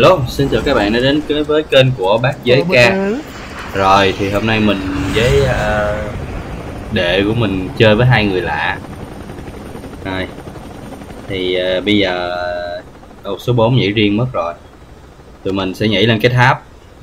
Hello, xin chào các bạn đã đến với kênh của bác Giới Ca. Rồi thì hôm nay mình với đệ của mình chơi với hai người lạ. Rồi thì bây giờ số 4 nhảy riêng mất rồi. Tụi mình sẽ nhảy lên cái tháp.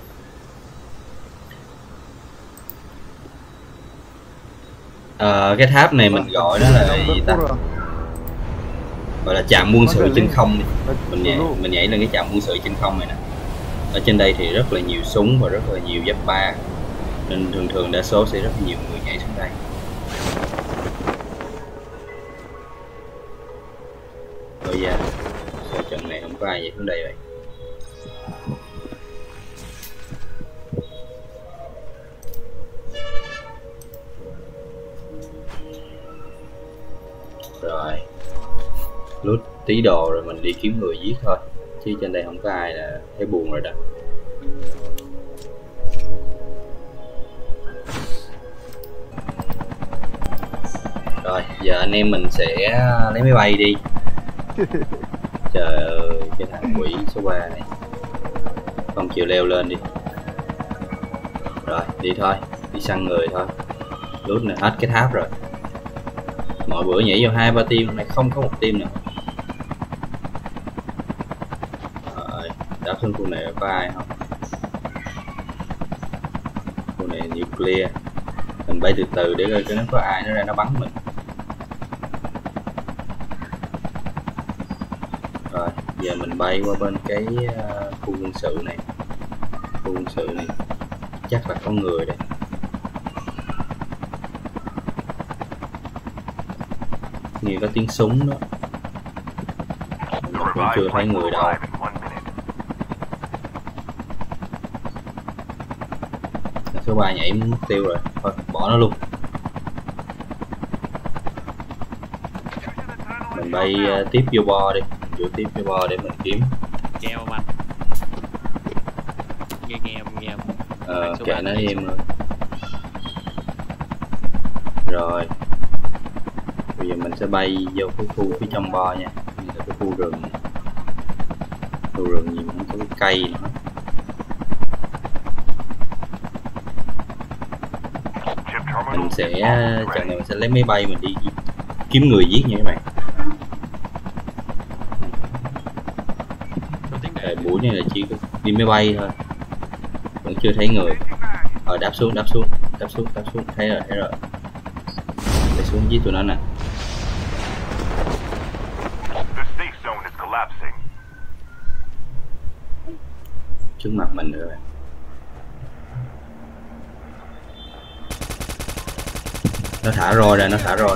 Cái tháp này mình gọi nó là gì ta? Gọi là trạm quân sự trên không đi. Mình nhảy lên cái trạm quân sự trên không này nè. Ở trên đây thì rất là nhiều súng và rất là nhiều giáp ba, nên thường đa số sẽ rất nhiều người nhảy xuống đây. Bây giờ sau trận này không có ai nhảy xuống đây vậy. Rồi lút tí đồ rồi mình đi kiếm người giết thôi, chứ trên đây không có ai là thấy buồn rồi đó. Rồi giờ anh em mình sẽ lấy máy bay đi. Trời ơi cái thằng quỷ số 3 này không chịu leo lên đi. Rồi đi thôi, đi săn người thôi. Lút này hết cái tháp rồi. Mỗi bữa nhảy vào 2-3 team, hôm nay không có một team nữa. Rồi đáp xuống khu này có ai không? Khu này nuclear. Mình bay từ từ để coi nó có ai nó ra nó bắn mình. Rồi giờ mình bay qua bên cái khu quân sự này. Khu quân sự này chắc là có người đây. Nghe có tiếng súng đó. Mình cũng chưa thấy người đâu. Số 3 nhảy mất tiêu rồi, thôi bỏ nó luôn. Mình bay tiếp vô bo đi, vô tiếp vô bo để mình kiếm. Nghe không anh? Nghe. Kệ nó em rồi. Rồi bây giờ mình sẽ bay vô cái khu phía trong bo nha. Đây là cái khu rừng. Khu rừng gì mà có cái cây nữa. Mình sẽ trận này mình sẽ lấy máy bay mình đi kiếm người giết nha các bạn. Buổi này là chỉ đi máy bay thôi, vẫn chưa thấy người. Đáp xuống, thấy rồi. Để xuống giết tụi nó nè. Trước mặt mình nữa bạn. Nó thả roi ra. Thả roi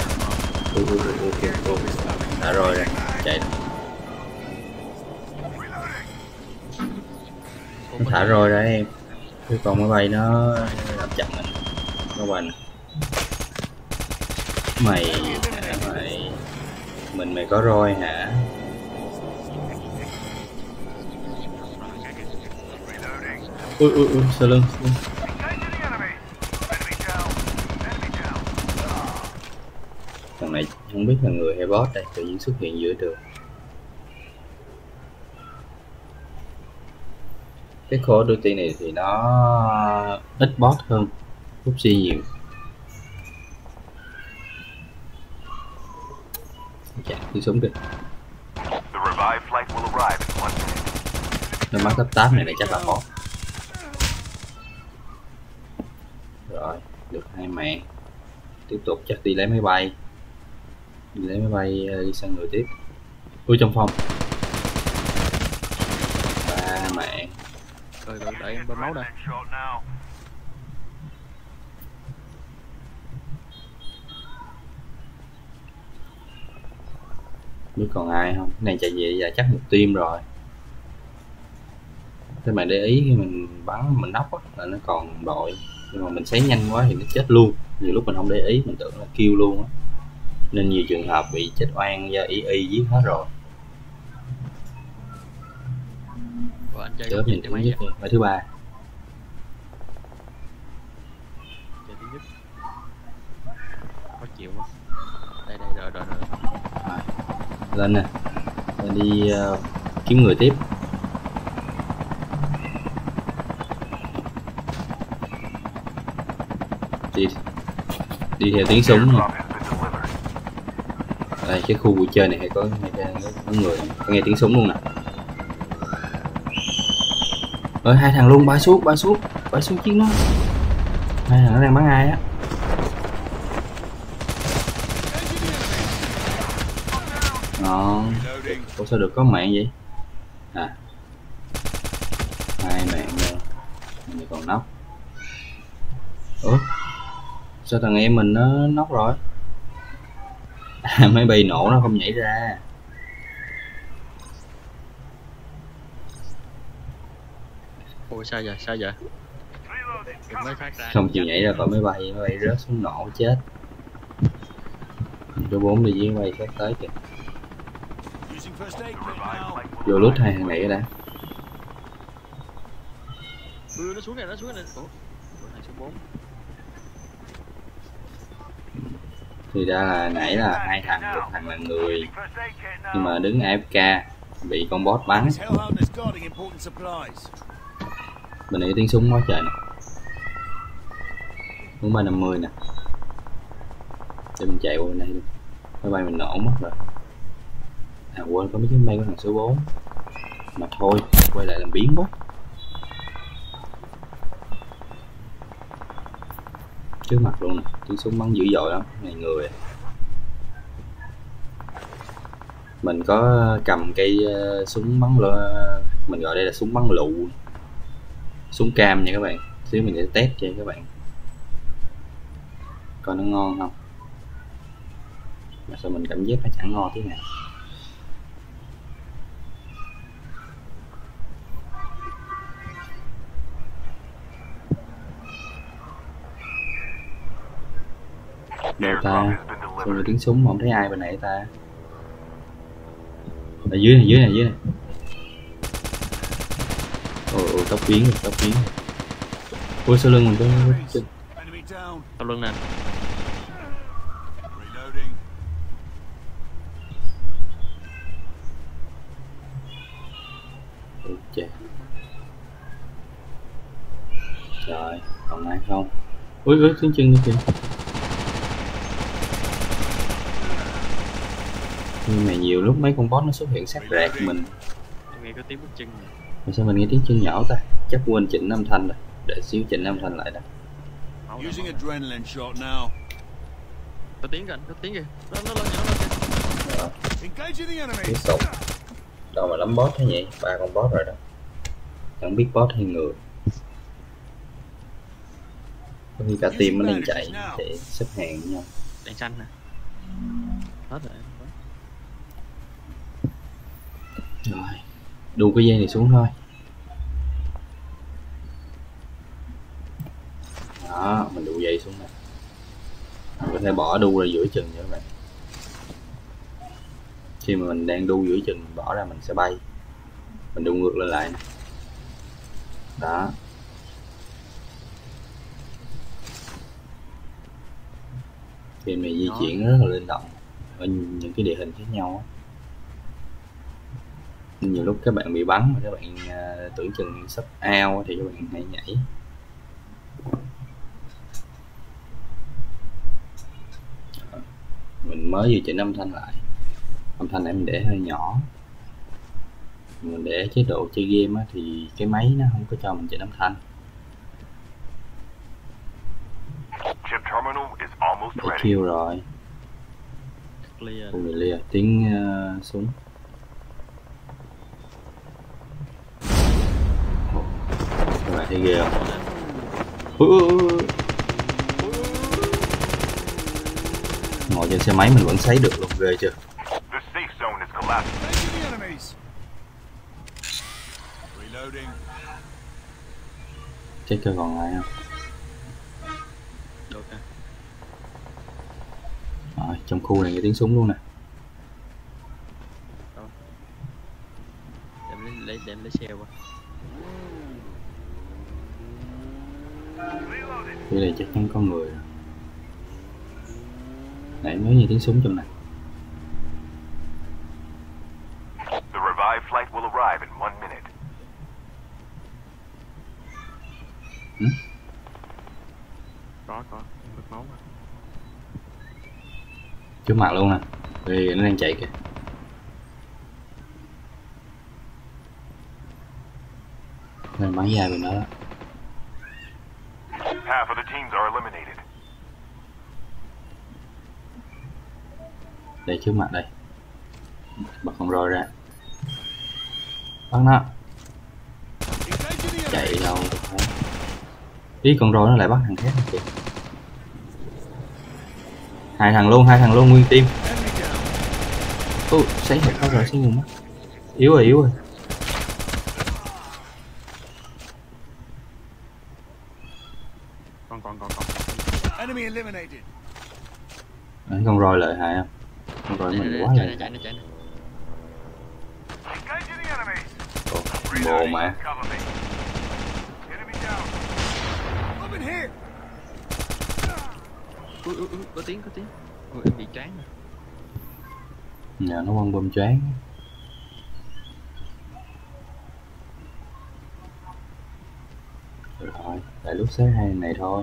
ra, chạy. Nó thả roi ra em. Cái con máy bay nó làm chậm mình. Nó quanh. Mày mày có roi hả? Ui sau lưng. Thằng này không biết là người hay boss đây, tự nhiên xuất hiện giữa đường. Cái Call of Duty này thì nó ít boss hơn PUBG nhiều. Chà, đi súng kìa. Nó mắc cấp 8 này chắc là boss. Rồi, được 2 mạng. Tiếp tục chắc đi lấy máy bay. Đi săn người tiếp. Ui trong phòng. 3 mạng. Rồi đợi em bên máu đây. Biết còn ai không? Cái này chạy về giờ chắc một team rồi. Thế mà để ý khi mình bắn mình nóc á là nó còn đội, nhưng mà mình xé nhanh quá thì nó chết luôn. Nhiều lúc mình không để ý, mình tưởng là kill luôn á, nên nhiều trường hợp bị chết oan do y giết hết rồi. Chớp nhìn thứ nhất và thứ 3. Khó chịu quá. Đây rồi. Lên nè, đi kiếm người tiếp. đi theo tiếng súng nè. Đây cái khu vui chơi này hay có người, có nghe tiếng súng luôn nè. Ơi hai thằng luôn, bay xuống chiến nó. Hai thằng nó đang bắn ai á. Ngon. Ủa sao được có mạng vậy? À, hai mạng rồi. Này còn nóc. Ủa sao thằng em mình nó nóc rồi? Máy bay nổ nó không nhảy ra. Ủa sao vậy? Mới phát ra. Không chịu nhảy ra khỏi máy bay rớt xuống nổ chết. Số 4 đi với máy bay phát tới kìa. Vô lút hai thằng này đã. Nó xuống này. Ủa, thằng số 4. Thì ra là nãy là hai thằng, một thằng là người nhưng mà đứng AFK bị con boss bắn. Bên này tiếng súng quá trời nè. Muốn 350 nè. Để mình chạy qua bên đây luôn. Máy bay mình nổ mất rồi. À quên có mấy chiếc máy bay của thằng số 4. Mà thôi, quay lại làm biến quá. Trước mặt luôn nè, tiếng súng bắn dữ dội lắm, này người à. Mình có cầm cây súng bắn mình gọi đây là súng bắn lụ, súng cam nha các bạn. Xíu mình sẽ test cho các bạn coi nó ngon không. Mà sao mình cảm giác nó chẳng ngon thế nào. Đâu ta? Sao nghe tiếng súng mà không thấy ai bên này ta? Ở dưới này. Ôi tóc biến. Ôi sau lưng mình có chân. Sau lưng nè. Ôi trời. Trời, còn ai không? Ui tiếng chân kìa. Nhưng mà nhiều lúc mấy con boss nó xuất hiện sát rạc mình. Nghe có tiếng bước chân. Mà sao mình nghe tiếng chân nhỏ ta? Chắc quên chỉnh âm thanh rồi. Để xíu chỉnh âm thanh lại đó. Có tiếng kìa. Nó lên kìa. Tiếng sụp. Đâu mà lắm boss thế nhỉ? 3 con boss rồi đó. Chẳng biết boss hay người. Có khi cả team nó đang chạy để xếp hàng với nhau. Đèn xanh nè. Hết rồi. Rồi, đu cái dây này xuống thôi. Đó, mình đu dây xuống nè. Mình có thể bỏ đu ra giữa chừng nha các bạn. Khi mà mình đang đu giữa chừng mình bỏ ra mình sẽ bay. Mình đu ngược lên lại nè. Đó. Thì mình di chuyển rất là linh động ở những cái địa hình khác nhau. Nhiều lúc các bạn bị bắn mà các bạn tưởng chừng sắp ao thì các bạn hãy nhảy. Mình mới vừa chỉnh âm thanh lại. Âm thanh này mình để hơi nhỏ. Mình để chế độ chơi game á, thì cái máy nó không có cho mình chỉnh âm thanh. Để kêu rồi. Clear. Tiếng súng. Các bạn thấy ghê không? Ngồi trên xe máy mình vẫn sấy được luôn, ghê chưa? Check coi còn ai không? Được nè. Rồi, trong khu này nghe tiếng súng luôn nè. Để lấy xe qua. Cái này chắc chắn có người rồi. Nãy mới nghe tiếng súng trong này. The revived flight will arrive in 1 minute. Có. Bật máu mà. Trước mặt luôn nè, vì nó đang chạy kìa. Nên bắn dài bên đó đó. Half of the teams are eliminated. Đây trước mặt đây. Bật con roi ra. Bắn nó. Chạy đâu được hết. Ý con roi nó lại bắt thằng khác kìa. Hai thằng luôn nguyên team. Sấy thật rồi, sấy nguồn mắt. Yếu rồi. Còn. Enemy eliminated. Đấy, con roi lợi hại không? Con roi mình quá lợi. Chạy. Engaging the enemy. Bộ mà. Cover me. Enemy down. Over here. Ui, có tiếng. Ui, em bị choáng rồi. Nhờ nó quăng bom choáng. Rồi, tại lúc xếp hai này thôi.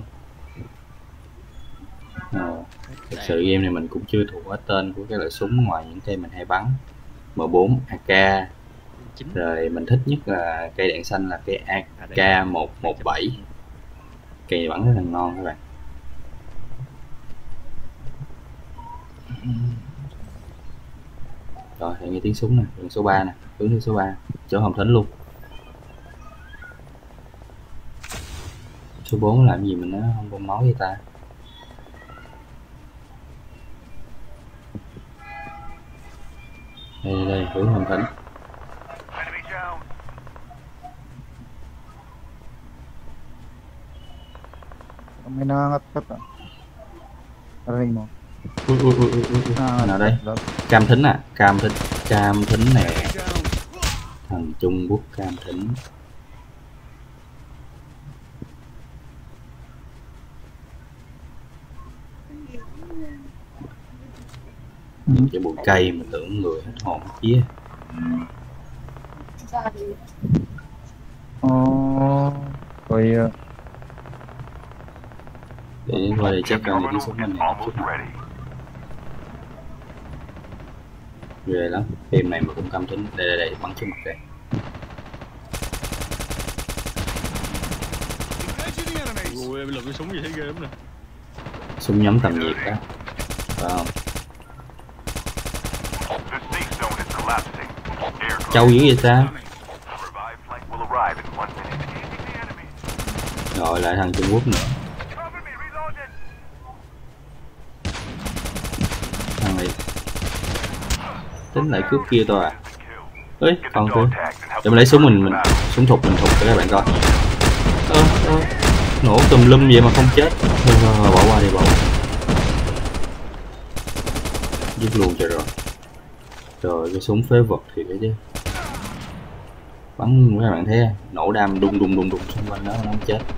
Thực sự game này mình cũng chưa thuộc hết tên của cái loại súng ngoài những cây mình hay bắn. M4, AK. Rồi mình thích nhất là cây đạn xanh là cây AK117. Cây này bắn rất là ngon các bạn. Rồi, hãy nghe tiếng súng nè, đường số 3 nè, hướng thứ số 3, chỗ Hồng Thính luôn. Số 4 làm gì mình nó không bơm máu với ta. Đây, hướng Hồng Thính. Enemy down. May nangangat ka. Aray mo. Ui. Nào đây? Cam Thính à, Cam Thính nè. Thằng Trung Quốc Cam Thính. Những cái bụi cây mình tưởng người hết hồn hết vía. Rồi Để qua đây check coi những cái Terminal súng is mình này almost chút nào. ready. Ghê lắm, phim này mà cũng Cam Thính. Đây, bắn trước mặt đây. Engaging the enemies. Ui, em lượm cái súng gì thấy ghê lắm nè. Súng nhắm tầm nhiệt đó, phải không? The safe zone is collapsing. Aircraft. Châu dữ vậy ta? The revived flight will arrive in 1 minute. Engaging the enemy. Gọi lại thằng Trung Quốc nữa. Cover me, reloading. Thằng này tính lại cướp kia thôi à? Ê, Get the còn dog kìa. tags and help Để mình lấy súng mình súng thục cho các bạn coi. Nổ tùm lum vậy mà không chết. Thôi, bỏ qua đi, bỏ qua. Giết luôn cho rồi. Trời, cái súng phế vật thiệt đấy chứ. Bắn các bạn thấy nổ đam đùng xung quanh đó nó không chết.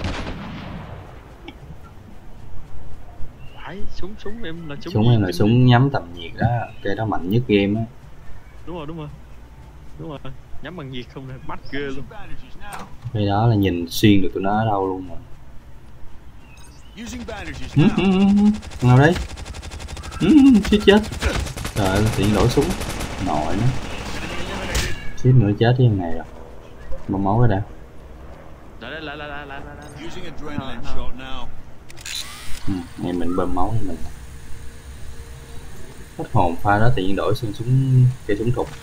Phải, súng em là Súng em là súng nhắm tầm nhiệt đó, cái đó mạnh nhất game á. Đúng rồi. Nhắm bằng nhiệt không nè, mắt ghê luôn. Bandages now. Cái đó là nhìn xuyên được tụi nó ở đâu luôn mà. Using bandages now. Nào đấy? Suýt chết. Trời ơi, tiện đổi súng. Nội nó. Suýt nữa chết với thằng này rồi. Bơm máu ở đây. Lại. Using adrenaline shot now. Này mình bơm máu cho mình. Hết hồn pha đó tự nhiên đổi sang súng cây súng thục.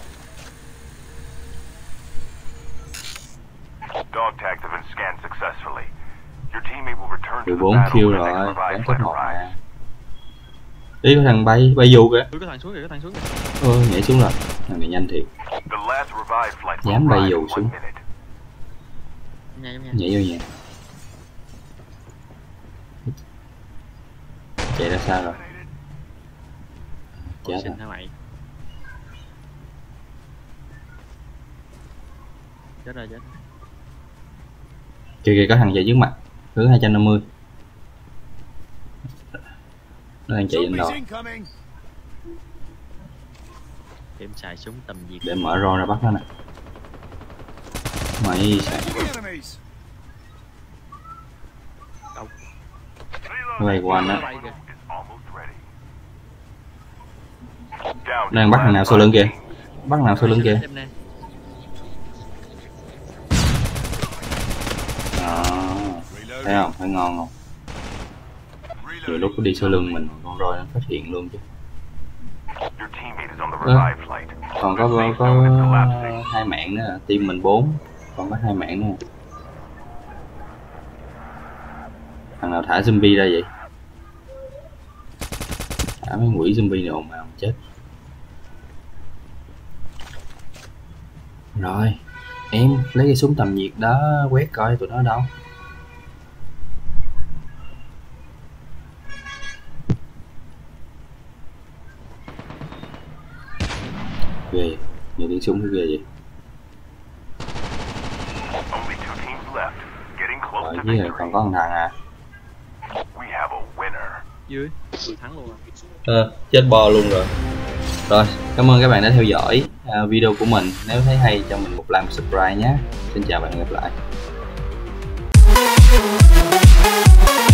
Dog tags have been scanned successfully. Your teammate will return to the 14 battle kill when the rồi, next đánh revived top flight 1 arrives. mà. Đi có thằng bay dù kìa. Ui, có thằng xuống kìa. Nhảy xuống rồi. Thằng này nhanh thiệt. The last revived flight will Dám bay arrive dù in 1 xuống. minute. Nha. Nhảy vô nhà. Chạy ra xa rồi. Chết rồi. Hả mày? Chết rồi. Kìa có thằng chạy trước mặt. Hướng 250. Nó đang chạy lên Zombies đầu. incoming. Em xài súng tầm nhiệt. Để mở ro ra bắt nó nè. Mày xài. Engaging the enemies. Reloading. Quay của anh á. Bay kìa. is almost ready. Down Đang bắt thằng nào sau lưng kìa. Bắt thằng nào sau lưng kìa. Em nè. Đó. Thấy không? Thấy ngon không? Nhiều lúc có đi sau lưng mình con roi nó phát hiện luôn chứ. Your teammate is on the revive flight. Còn có Safe zone is collapsing. 2 mạng nữa, team mình 4, còn có 2 mạng nữa. Thằng nào thả zombie ra vậy? Thả mấy quỷ zombie này ồn ào chết. Rồi, em lấy cái súng tầm nhiệt đó quét coi tụi nó ở đâu. Ghê, nhiều tiếng súng ghê vậy. Only 2 teams left. Getting close Rồi to với victory. còn có một thằng à. We have a winner. Dưới. Vừa thắng luôn à. Chết bo luôn rồi. Rồi, cảm ơn các bạn đã theo dõi video của mình. Nếu thấy hay cho mình một like, một subscribe nhé. Xin chào và hẹn gặp lại.